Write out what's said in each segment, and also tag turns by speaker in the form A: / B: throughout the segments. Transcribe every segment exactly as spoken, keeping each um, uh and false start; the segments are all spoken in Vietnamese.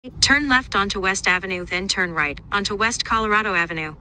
A: Turn left onto West Avenue, then turn right onto West Colorado Avenue.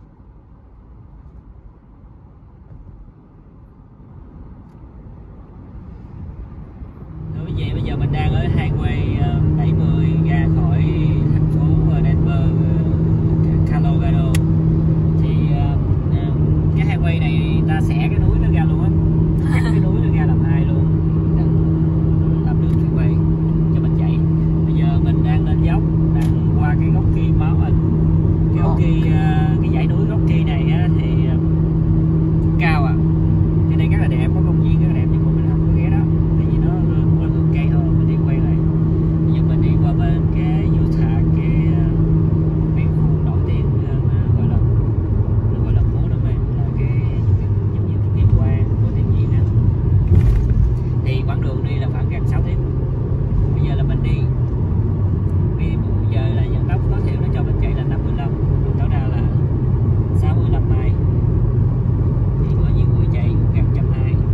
B: Đối vậy bây giờ mình đang ở highway bảy mươi ra khỏi thành phố Denver, Colorado. Thì cái highway này ta xẻ cái núi nó ra luôn á, cắt cái núi nó ra làm hai luôn, làm đường freeway cho mình chạy. Bây giờ mình đang lên dốc, đang qua cái gốc Rocky Mountain. Cái Rocky, cái dãy núi Rocky này á, thì cao à, cho nên rất là đẹp, có công viên rất là đẹp, nhưng mà mình không có ghé đó tại vì nó có lượng cây hơn. Mình đi quay lại, bây giờ mình đi qua bên cái Utah, cái mấy khu nổi tiếng, gọi là gọi là phố đó mà là cái giống như cái kỳ quan của thiên nhiên đó. Thì quãng đường đi là khoảng gần sáu tiếng. Bây giờ là mình đi, bây giờ là vận tốc tối thiểu nó cho mình chạy là năm mươi lăm, tối đa là sáu mươi lăm mai. Thì có nhiều người chạy cũng gần một trăm hai mươi.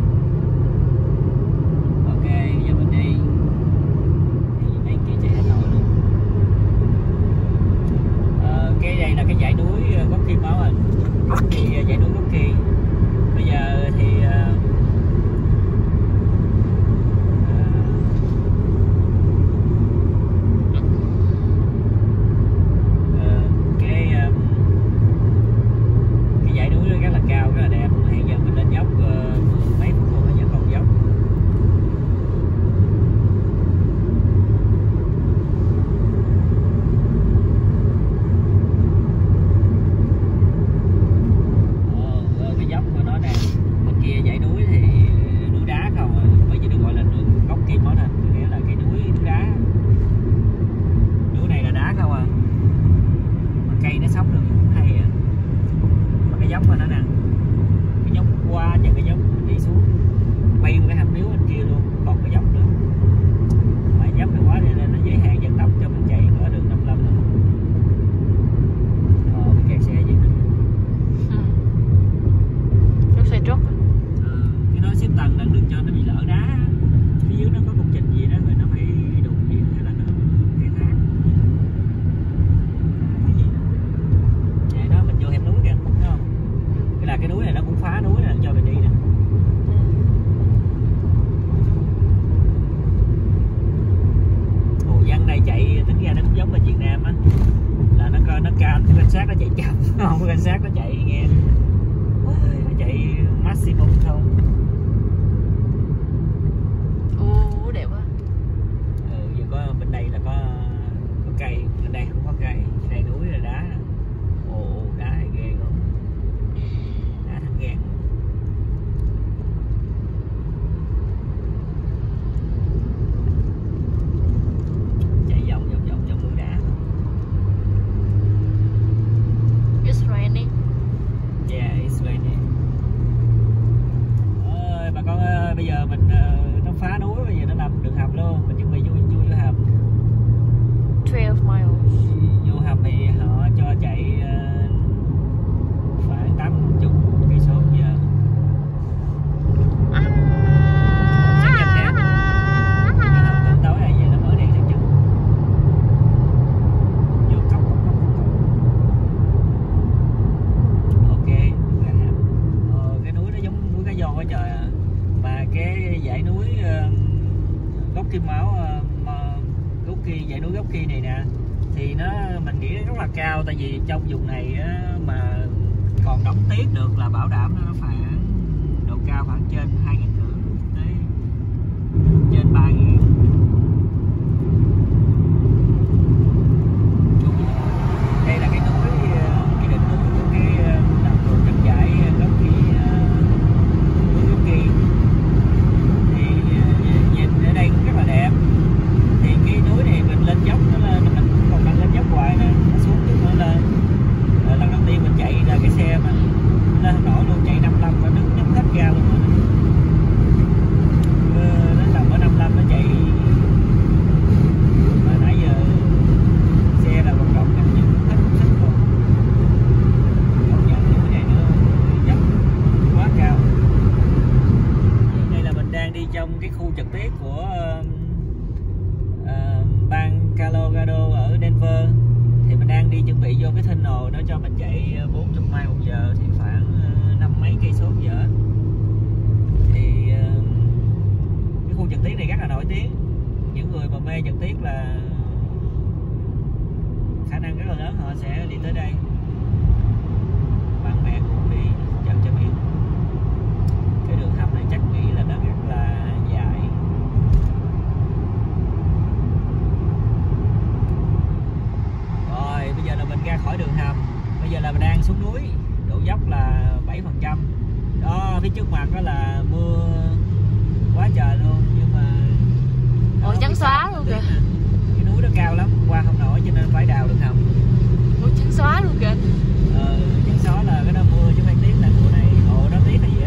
B: Ok, bây giờ mình đi. Thì mấy kia chạy hết nổi luôn. Ờ, cái đây là cái dãy núi Rocky Mountain. Thì dãy núi Rocky. Bây giờ thì uh, dãy núi Rocky này nè, thì nó mình nghĩ rất là cao, tại vì trong vùng này á, mà còn đóng tiết được là bảo đảm nó khoảng độ cao khoảng trên hai nghìn rưỡi tới trên ba nghìn. Đây là cái núi, cái đỉnh núi của cái nằm thuộc trong dãy Rocky, núi Rocky. Thì nhìn ở đây cũng rất là đẹp. Thì cái núi này mình lên dốc nó lên, mình còn đang lên dốc hoài nè, nó xuống chút nữa lên. Rồi lần đầu tiên mình chạy ra cái xe mình lên không nổi luôn, chạy năm mươi lăm và đứng nhắm hết ga luôn rồi. Nó nằm ở năm mươi lăm nó chạy cái tunnel nó cho mình chạy bốn mươi mai một giờ thì khoảng năm mấy cây số giờ. Thì cái khu Trần Tiến này rất là nổi tiếng. Những người mà mê Trần Tiến là khả năng rất là lớn họ sẽ đi tới đây. Bạn bè cũng đi chợ cho biết. Cái đường hầm này chắc nghĩ là nó rất là dài. Rồi bây giờ là mình ra khỏi đường hầm. Bây giờ là mình đang xuống núi. Độ dốc là bảy phần trăm. Đó, phía trước mặt đó là mưa quá trời luôn. Nhưng mà
C: ôi trắng xóa luôn kìa.
B: Cái núi nó cao lắm, qua không nổi cho nên phải đào đường hầm.
C: Ôi trắng xóa luôn kìa.
B: Ờ, trắng xóa là cái đó mưa chứ không phải tiếc, là mùa này ồ đó tiếc là gì á.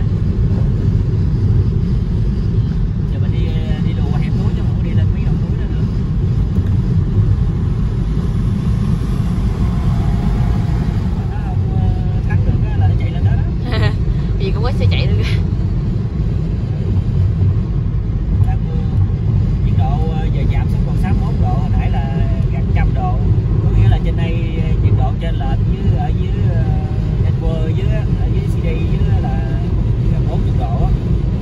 B: Giờ mình đi đi đùa qua hẻm núi chứ không có đi lên mấy ngọn núi nữa nữa. Mà nó không thắng được á là nó chạy lên đó đó.
C: Vì cũng có xe chạy được.
B: Đang mưa, nhiệt độ giờ giảm xuống còn sáu mươi mốt độ, hồi nãy là gần trăm độ. Có nghĩa là trên đây nhiệt độ trên lệch với ở dưới Denver, dưới ở dưới xê đê dưới là gần bốn mươi độ á.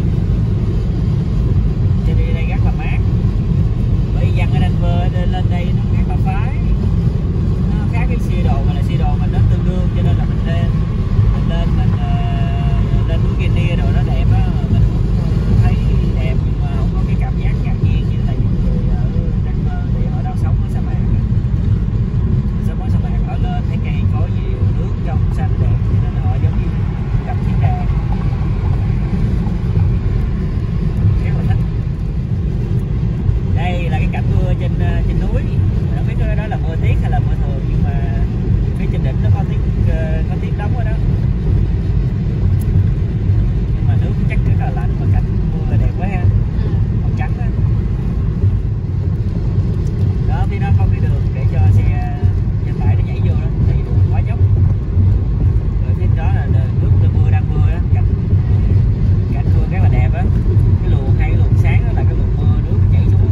B: Trên đây đây rất là mát. Bởi vì dân ở Denver lên đây nó rất là phái. Nó khác cái xe đồ mà là xe đồ mình nó tương đương, cho nên là mình lên mình lên mình uh, lên núi Guinea rồi nó đẹp á, mình cũng thấy đẹp nhưng mà không có cái cảm giác ngạc nhiên như là những người ở Denver thì họ đang sống ở sa mạc. Sống ở sa mạc họ lên thấy cây có nhiều nước trong xanh đẹp cho nên họ giống như gặp thiên đàng. Rất là thích. Đây là cái cảnh mưa trên trên núi. Mình không biết cái đó là mưa tiết hay là mưa thường, nhưng mà phía trên đỉnh nó có tiết có tiết đóng ở đó. Nhưng mà nước chắc rất là lạnh và cảnh mưa đẹp quá ha. Màu trắng á. Đó, phía đó có cái đường để cho xe nhân đại nó nhảy vô đó, tại vì đường quá dốc. Rồi phía đó là nước mưa đang mưa đó, cảnh cảnh mưa rất là đẹp á. Cái luồng hay cái luồng sáng đó là cái luồng mưa nước nó chảy xuống.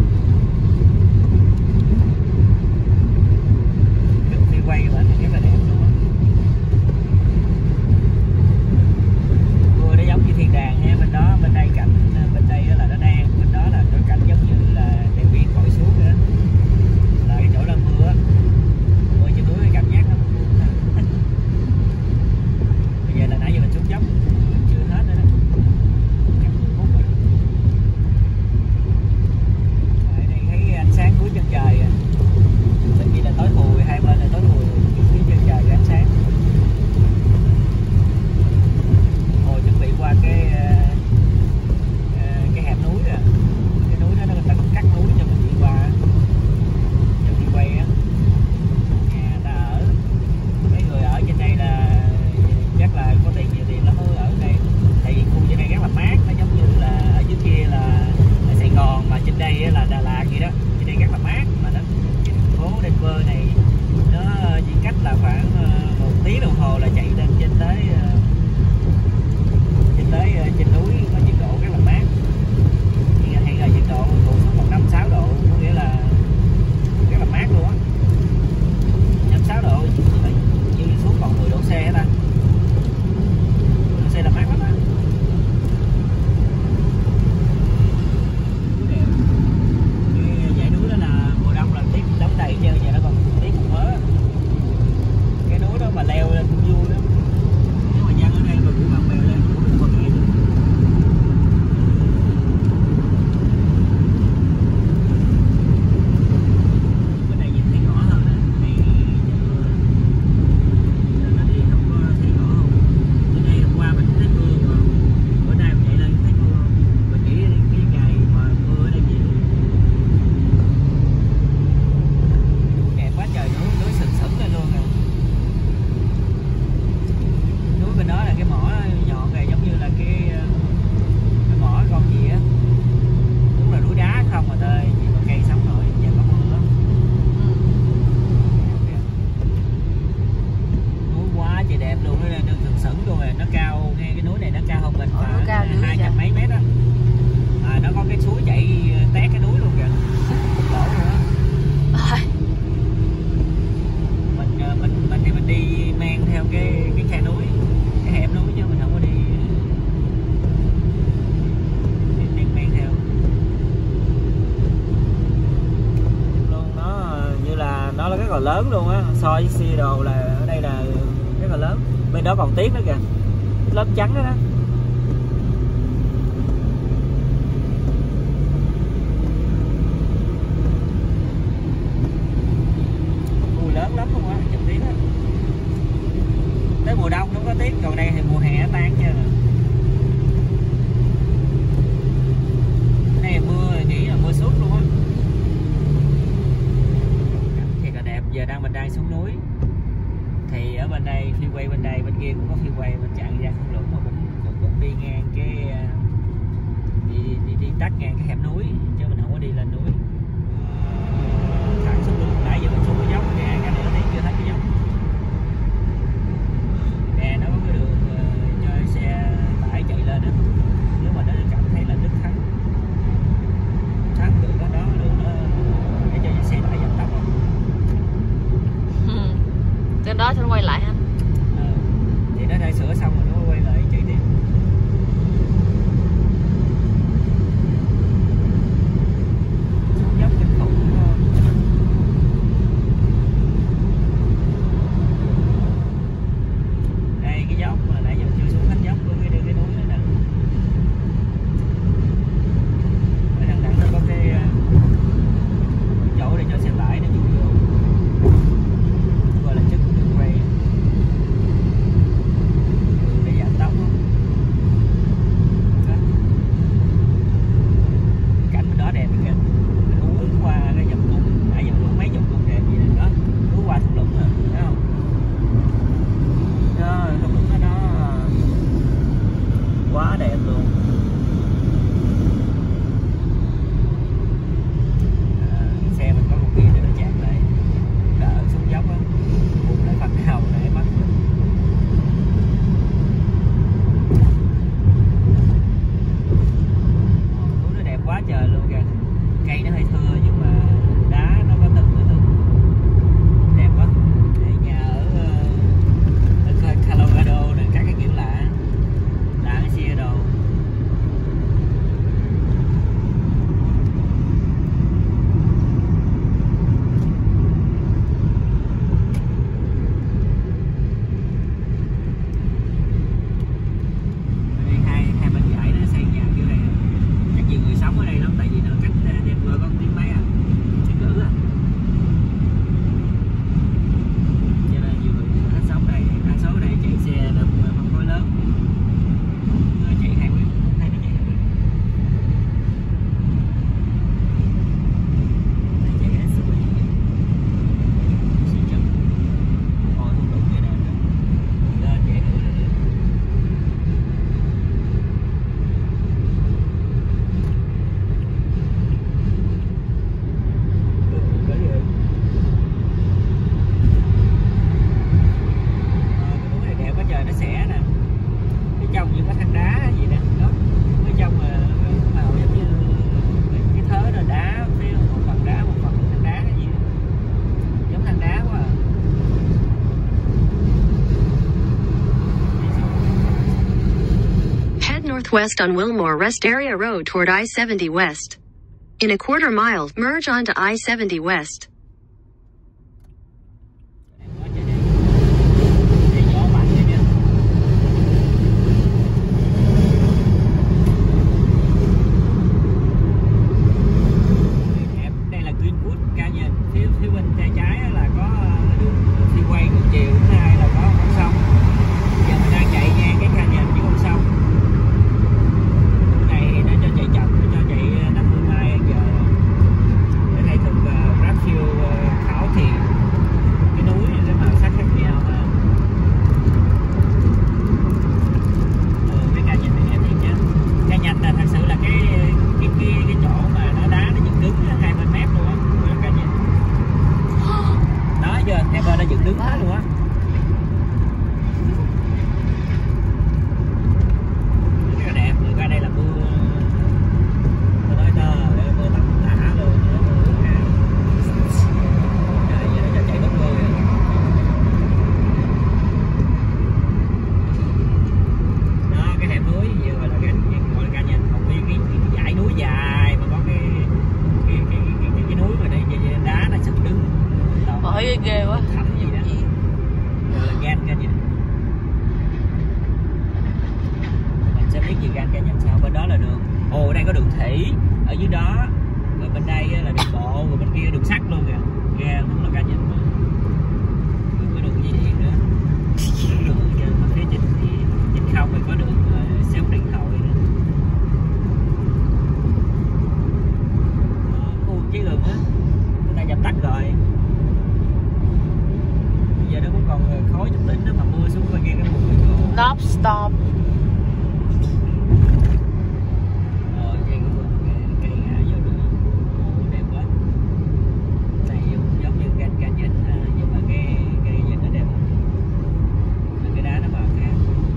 B: Đường đi quay các bạn rất là đẹp luôn á. Mưa nó giống như thiên đàng nha, bên đó bên đây cảnh bên đây là nó đang, bên đó là cái cảnh giống như là đèn biển vội xuống nữa. Là cái chỗ là mưa á. Mưa trên núi cái cảm giác nó buồn. Bây giờ là nãy giờ mình xuống dốc chưa hết nữa đó. Chắc mười phút rồi. nó là rất là lớn luôn á, so với Seattle là ở đây là rất là lớn. Bên đó còn tiếc nữa kìa, lớp trắng đó, đó. Mùi lớn lắm luôn á, chụp tiếc á. Tới mùa đông nó có tiếc, còn đây thì mùa hè tan chưa. Cái này mưa nghĩ là mưa suốt luôn á. Thiệt là đẹp. Giờ đang mình đang xuống núi. Thì ở bên đây freeway bên đây, bên kia cũng có freeway, mình chặn ra không lũng mà cũng, cũng cũng đi ngang cái đi đi, đi tắt ngang cái hẻm núi chứ mình không có đi lên núi. Thẳng xuống luôn, nãy giờ mình xuống cái dốc ra cả nửa tiếng chưa thấy cái dốc. Nè nó có cái đường uh, cho xe tải chạy lên đó. Nếu mà nó cảm thấy là Đức Thắng Thắng đường đó, đó đường nó để cho xe tải giảm tốc không?
C: Ừ. Từ đó cho nó quay lại ha.
B: Ờ, thì nó đã sửa xong rồi nó quay lại chạy tiếp. Xuống dốc kinh khủng đúng không? Đây cái dốc mà nãy giờ chưa xuống hết dốc của cái, cái núi đó nè. Ở đằng đằng nó có cái chỗ để cho xe tải nó chui vô, gọi là chất đường ray để giảm tốc đó. Cảnh bên đó đẹp kìa, mình uống qua cái dòng cung, nãy giờ uống mấy dòng cung đẹp gì này đó, uống qua thung lũng rồi, thấy không? Đó, thung lũng đó, đó quá đẹp luôn. À, xe mình có một kia để nó chạm lại, đỡ xuống dốc á, bụng lại phần nào để bắt. Núi nó đẹp quá trời luôn kìa, cây nó hơi thưa nhưng mà đá nó có từng cái từng đẹp quá. Đây nhà ở ở Colorado này, các cái kiểu lạ lạ cái Seattle. Đây hai hai bên dãy nó xây nhà kiểu này, chắc nhiều người sống ở đây lắm, tại vì nó cách Denver có một tiếng mấy à, tiếng rưỡi à. Cho nên nhiều người thích sống đây, đa số ở đây chạy xe được phân khối lớn, người chạy hai mươi không thấy nó chạy hai mươi. Đây chạy ét u vê, xịn chậm, ôi thung lũng vậy nè, lên chạy nữa là được. Cái gì vậy? Ờ, cái núi này đẹp quá trời, nó xẻ nè, cái trong như có than đá gì nè, đó cái trong mà màu giống như cái thớ là đá, phía một phần đá một phần than đá cái gì đó. Giống than đá quá à.
A: Head northwest on Wilmore Rest Area Road toward I seventy West. In a quarter mile, merge onto I seventy West.
B: Đây gió mạnh vậy chứ. Đẹp, đây là Greenwood Canyon, phía phía bên tay trái á là có đường freeway ngược chiều, thứ hai là có con sông. Giờ mình đang chạy ngang cái canyon với con sông. Đường này thì nó cho chạy chậm, nó cho chạy năm mươi mai giờ. Cái này thuộc uh, Rapfield uh, khảo thì cái núi này cái màu sắc khác nhau ha. Ừ, cái canyon này đẹp thiệt nha. Canyon là thật sự là cái cái cái cái chỗ mà nó đá nó dựng đứng hai bên mép luôn á, cái canyon. Đó giờ em ơi, nó dựng đứng hết luôn á. Rất là đẹp, người qua đây là mưa, tôi nói tơ, mưa tầm tã luôn, mưa ha. Trời, giờ nó cho chạy bớt mưa rồi. Đó, cái hẻm núi vừa gọi là cái gọi là canyon, không có cái, cái dãy núi dài mà có cái cái cái cái, cái, cái núi mà đây đá nó sụp đứng.
C: Ôi thấy ghê, ghê quá.
B: Thẳm gì đó. Rồi là Grand Canyon. Mình sẽ biết gì Grand Canyon sao. Bên đó là đường. Ồ, đây có đường thủy ở dưới đó. Rồi bên đây là đường bộ, rồi bên kia đường sắt luôn kìa. Ghê, đúng là cá nhìn mà. Rồi có đường dây điện nữa. Đường trên phía trên thì trên không thì có đường xéo điện thoại nữa. Khu cháy rừng á, người ta dập tắt rồi. Bây giờ nó cũng còn khói chút đỉnh đó mà mưa xuống coi nghe cái mùi.
C: Stop, stop.
B: Ờ, vậy cái vườn cây ngã vô đường. Ồ, đẹp quá. Này giống như Grand Canyon ha, nhưng mà cái cái nhìn nó đẹp. Cái đá nó màu khác.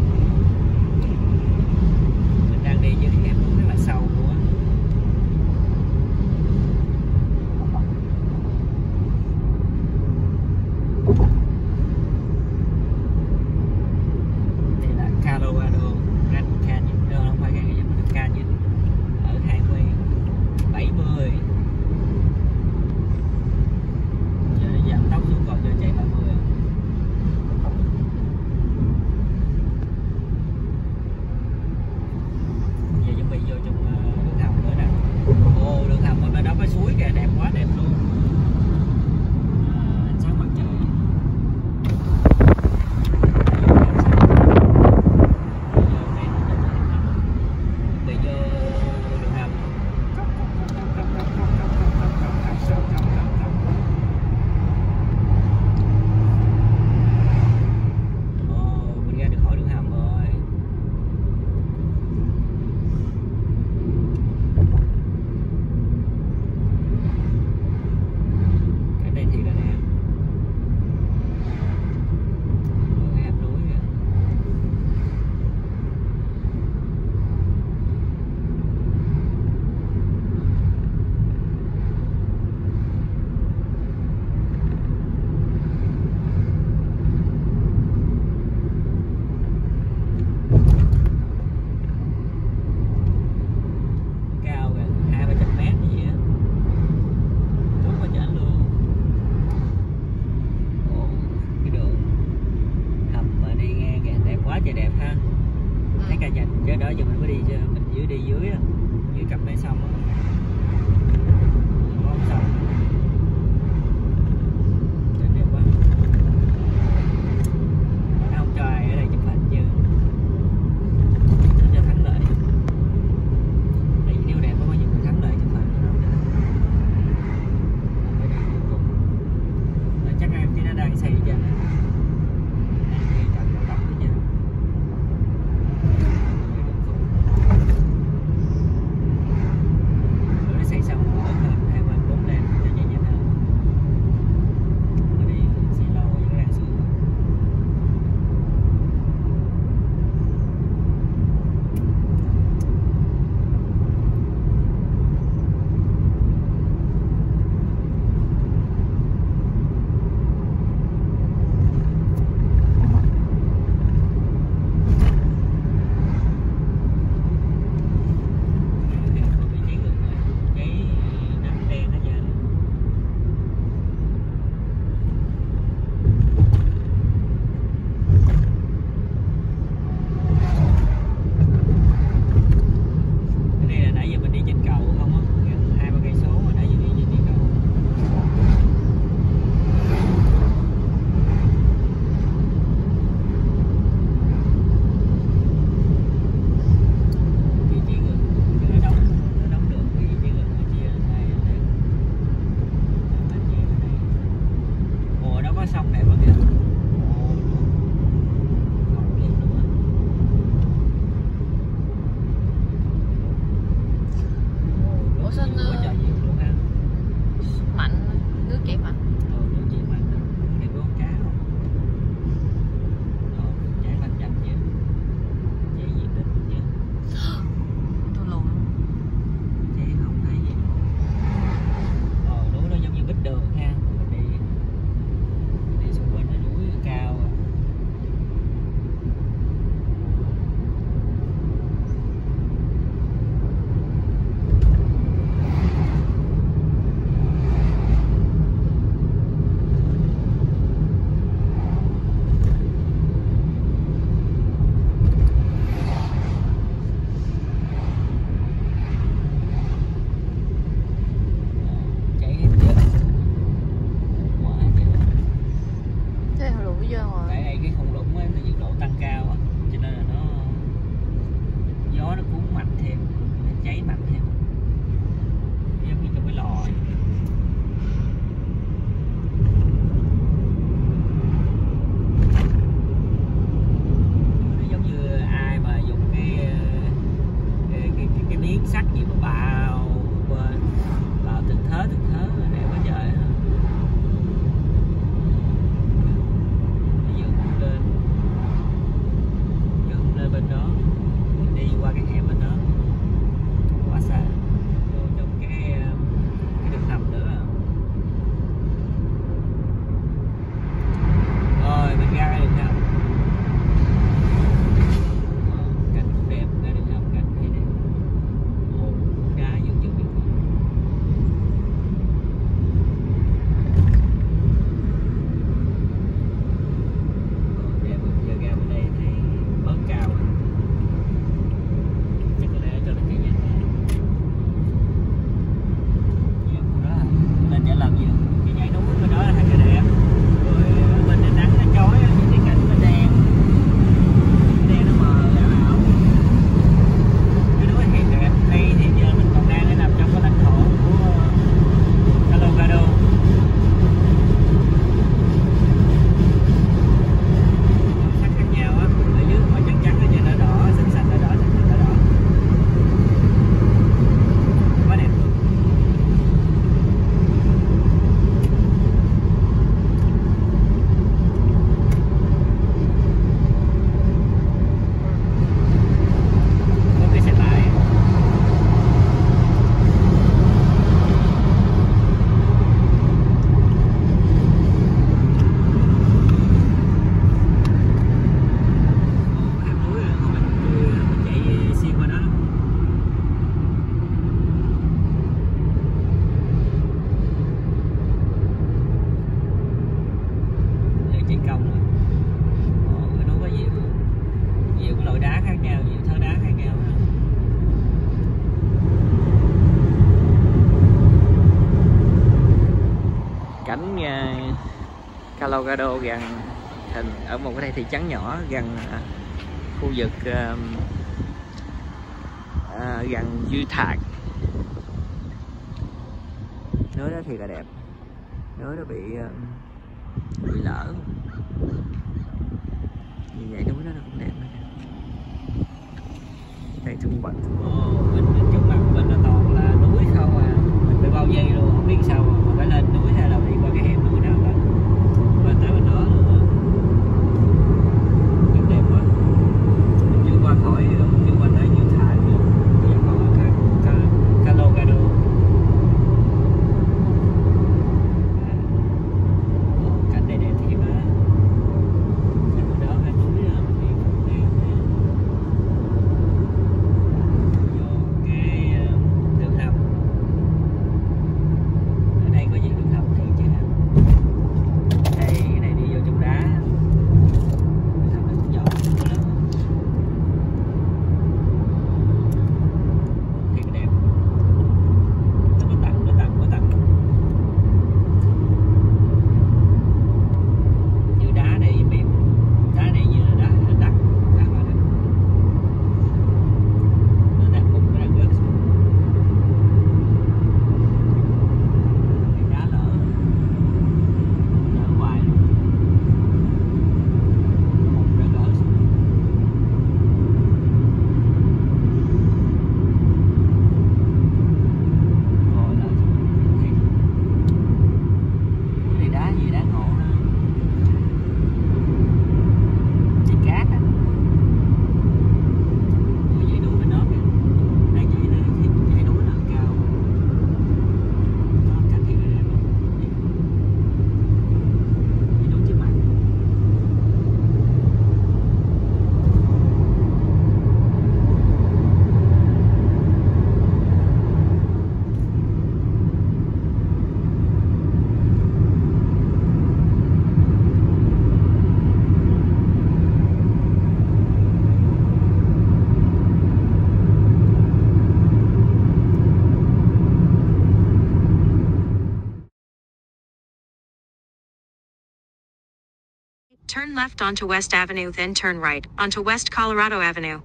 B: Mình đang đi với cái hẻm rất là sâu luôn á. Đây là Colorado Grand Canyon, đâu không phải Grand Canyon mà là Canyon ở Highway bảy mươi. Giờ nó giảm tốc xuống còn cho chạy ba mươi. Giờ chuẩn bị vô trong uh, đường hầm nữa nè. Ồ, đường hầm ở bên đó có suối kìa, đẹp quá, đẹp luôn. Uh, ánh sáng mặt trời. Bị vô đường hầm. Ồ, mình ra được khỏi đường hầm rồi. Cái đây thì là đẹp. Ồ, hẻm núi kìa. Cao kìa, hai ba trăm mét gì á. Đúng qua chảnh luôn. Ồ, cái đường hầm mà đi ngang kìa, đẹp quá trời đẹp ha. Thấy cả nhìn chứ đó giờ mình mới đi chứ, mình dưới đi dưới á, dưới cặp này xong á. Có xong. Trời đẹp quá. Nó không cho ai ở đây chụp hình chứ. Nó cho thắng lợi. Tại vì nếu đẹp có bao nhiêu người thắng lợi chụp hình nó không được. Phải đi tiếp tục. Mà chắc em chỉ nó đang xây cho nè. Đang đi trạm cao tốc nữa nha. Rồi nó xây xong rồi hơn hai bên bốn lên cho nhanh nhanh hơn. Ở đây xì lâu với nó đang sửa. Có vị trí gần này, cháy nắng đen hết giờ. Cái này là nãy giờ mình đi trên cầu không á, gần hai ba cây số mà nãy giờ đi trên cây cầu. Vị trí gần, nó đóng nó đóng được vị trí gần nó chia này này. Bên kia bên này. Ồ, nó có sông đẹp quá kìa. Ồ, còn đẹp nữa. Ồ,
C: Ủa sao
B: nước nhiều quá
C: nó-
B: trời nhiều luôn ha.
C: Mạnh, nước chảy mạnh.
B: Ờ, nước chảy mạnh đó. Này có con cá không? Ờ, cháy mạnh chậm chứ. Cháy diện tích chứ.
C: Tôi lùn.
B: Cháy không thấy gì. Ờ, núi nó giống như bích đường ha. Mình đi, mình đi xung quanh
C: ra ngoài.
B: Tại đây cái thung lũng ấy, nhiệt độ tăng cao á, cho nên là nó gió nó cuốn mạnh thêm, nó cháy mạnh thêm, giống như trong cái lò ấy. Nó giống như ai mà dùng cái cái cái, cái, cái miếng sắt gì mà bào bên bào từng thớ từng thớ đẹp quá trời. Bên đó mình đi qua cái hẻm bên đó quá xa, vô trong cái cái đường hầm nữa. Rồi mình ra cái đường hầm, cảnh cũng đẹp, ra đường hầm cảnh thấy đẹp, ô đá dựng dựng dựng đẹp. Giờ ra bên đây thấy bớt cao rồi. Chắc có lẽ cho nó chạy nhanh. Nhiều khu đó lên để làm gì? Cái nhảy núi bên đó là hai cái đẹp. Rồi bên đây nắng nó chói á, những cái cảnh nó đen, đen nó mờ ảo ảo. Cái núi thì đẹp. Đây thì giờ mình còn đang ở nằm trong cái lãnh thổ của Colorado. Sắc khác nhau á, ở dưới màu trắng trắng ở trên nó đỏ, xanh xanh nó đỏ, xanh xanh nó đỏ. Quá đẹp luôn. Có cái xe tải. Hẻm núi rồi, mình mình chạy xuyên qua đó. Để chạy công rồi. Ồ, cái núi có nhiều nhiều cái loại đá khác nhau, nhiều thớ đá khác nhau. Cảnh uh, Colorado gần thành ở một cái thị trấn nhỏ gần uh, khu vực uh, uh, gần Utah. Núi đó thì là đẹp, núi đó bị uh, bị lở, như vậy núi đó nó cũng đẹp nữa. Đây thung quanh, bên bên trước mặt bên nó toàn là núi không à, mình phải bao dây luôn, không biết sao mà phải lên núi hay là đi qua cái hẻm núi nào đó, bên tới bên đó luôn. Rất đẹp quá. Mình chưa qua khỏi, chưa qua tới Utah nữa, bây giờ còn ở Colorado. Cảnh đây đẹp thiệt mà. Bên đó là núi mình đi đẹp. Vô
A: Turn left onto West Avenue, then turn right onto West Colorado Avenue.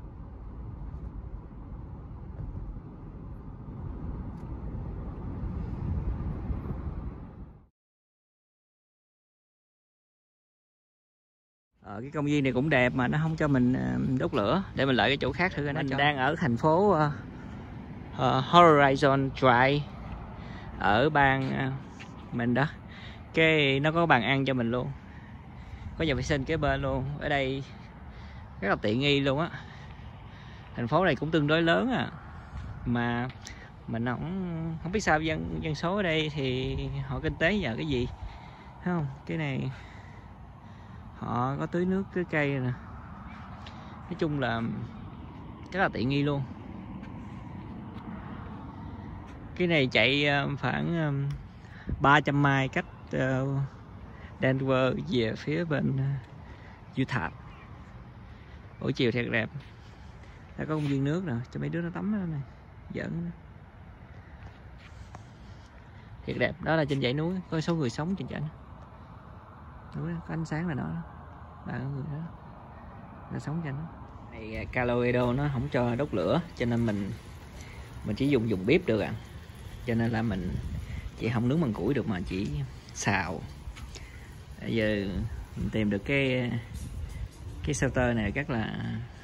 B: Ờ, cái công viên này cũng đẹp mà nó không cho mình đốt lửa. Để mình lại cái chỗ khác thử. Mình đang ở thành phố uh, uh, Horizon Drive ở bang uh, mình đó. Cái nó có bàn ăn cho mình luôn, có nhà vệ sinh kế bên luôn. Ở đây rất là tiện nghi luôn á. Thành phố này cũng tương đối lớn à, mà mình không không biết sao dân dân số ở đây thì họ kinh tế nhờ cái gì, thấy không? Cái này họ có tưới nước tưới cây nè, nói chung là rất là tiện nghi luôn. Cái này chạy khoảng ba trăm mile cách uh, Denver về phía bên uh, Utah. Buổi chiều thiệt đẹp. Đã có công viên nước nè cho mấy đứa nó tắm đó này, giỡn thiệt đẹp. Đó là trên dãy núi có số người sống trên dãy núi, có ánh sáng là nó là người đó là sống trên nó. Này Colorado nó không cho đốt lửa cho nên mình mình chỉ dùng dùng bếp được à, cho nên là mình chỉ không nướng bằng củi được mà chỉ xào. Bây giờ mình tìm được cái cái shelter này rất là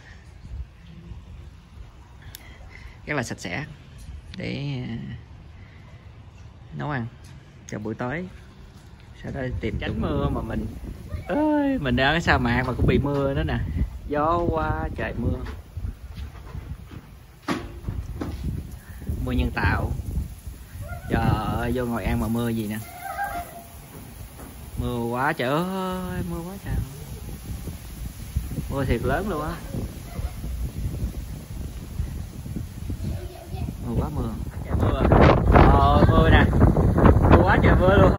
B: rất là sạch sẽ để nấu ăn cho buổi tối. Sau đó tìm tránh mưa mà mình ơi mình đang ở sa mạc mà cũng bị mưa đó nè, gió quá trời mưa, mưa nhân tạo. Trời ơi, vô ngồi ăn mà mưa gì nè, mưa quá trời ơi, mưa quá trời, mưa thiệt lớn luôn á, mưa quá mưa.